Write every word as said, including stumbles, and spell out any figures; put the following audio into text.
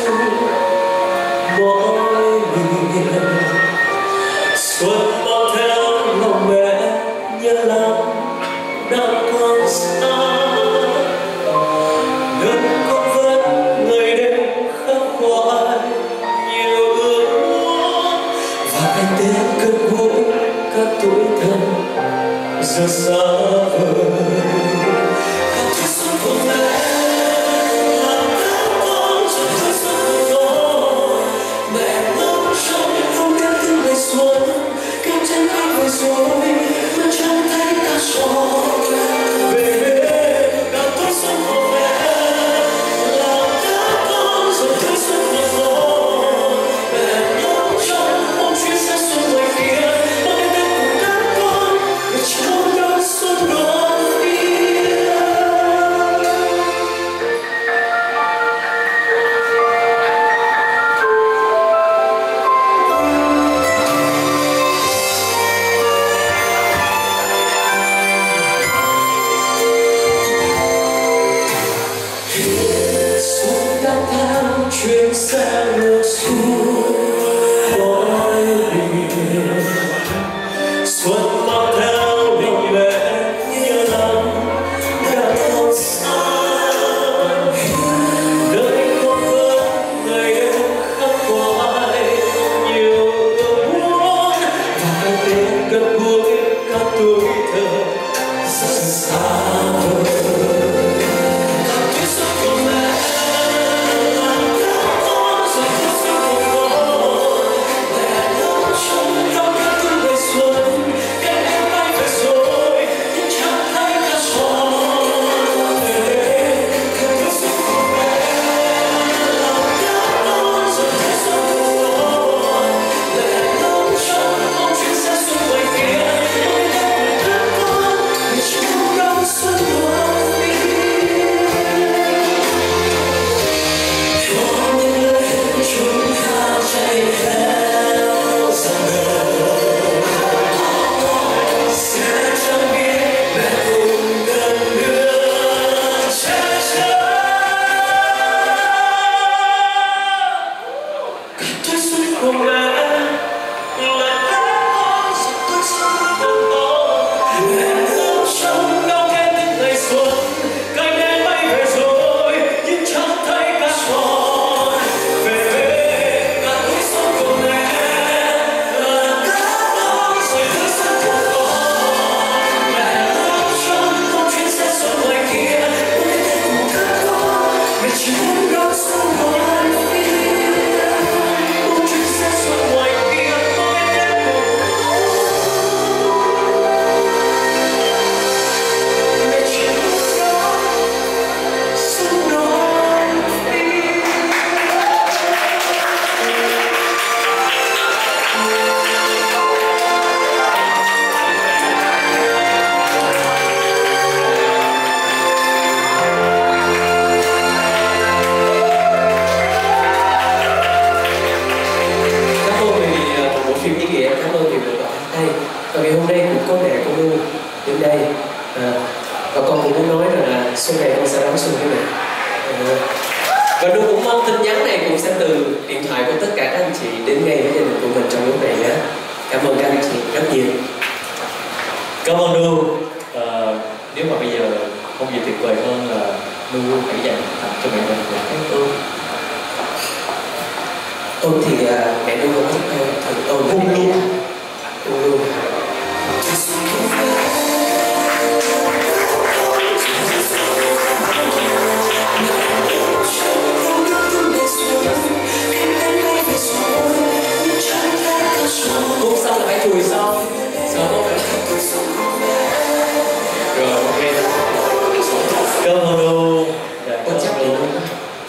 chung mỗi miền. Xuân mang theo lòng mẹ nhớ lắm đã còn xa, nước con vẫn ngày đêm khắc khoải nhiều ước muốn, và anh tên cơn gũi các tuổi thân giờ xa vời. Các tuổi xuân của mẹ làm các con rồi tuổi xuân của con, mẹ ngóng trong không biết tiếng ngày xuân kéo chân anh về rồi mà chẳng thấy ta tròn về về. Các tuổi xuân của mẹ làm các con rồi tuổi xuân của con, mẹ ngóng trong mong chuyến xe xuân ngoài kia bao cái tết cùng các con để trong đón xuân đón phía. Xuân đang theo chuyến xe ngược xuống mỗi miền. Xuân mang theo lòng mẹ nhớ lắm đã còn xa, đời con vẫn ngày đêm khắc khoải nhiều ước muốn, và cái tên gần gũi các tuổi thơ rất xa vời. Các tuổi xuân của mẹ làm các con rồi tuổi xuân của con, mẹ ngóng trong trong các tiếng ngày xuân cánh em bay về rồi nhưng chẳng thấy ta tròn về. Các tuổi xuân của mẹ làm các con rồi tuổi xuân của con, mẹ ngóng trong mong chuyến xe xuân ngoài kia bao cái tết cùng các con để chung đón xuân đón phía. Cho những lời hẹn chúng ta chạy theo dòng đời, sẽ chẳng biết mẹ cùng gần nữa che chở. Cả tuổi xuân của mẹ là các con rồi tuổi xuân của con, mẹ ngóng trong ngao nghe tiếng ngày xuân cánh em bay về rồi nhưng chẳng thấy cả tròn về về. Cả tuổi xuân của mẹ là các con rồi tuổi xuân của con, mẹ ngóng trong không chuyến xe xuân ngoài kia bao cái tết cùng các con để chung đón xuân đón phía. Không chuyến xe xuân ngoài kia bao cái tết cùng các con để chung đón xuân đón phía. Cảm ơn vì một bộ phim ý nghĩa, cảm ơn vì một đoạn hay. Và ngày hôm nay cũng có mẹ của Lu đến đây, à, và con cũng muốn nói rằng là xuân này con sẽ đón xuân với mẹ. À, và Lu cũng mong tin nhắn này cũng sẽ từ điện thoại của tất cả các anh chị đến ngay với gia đình của mình trong lúc này nhé. Cảm ơn các anh chị rất nhiều. Cảm ơn Lu. Ờ, nếu mà bây giờ không gì tuyệt vời hơn là Lu hãy dành tặng cho mẹ mình một cái ôm. Ôm thì à, mẹ Lu không thích đâu, thì ôm Hôn luôn. ôm luôn.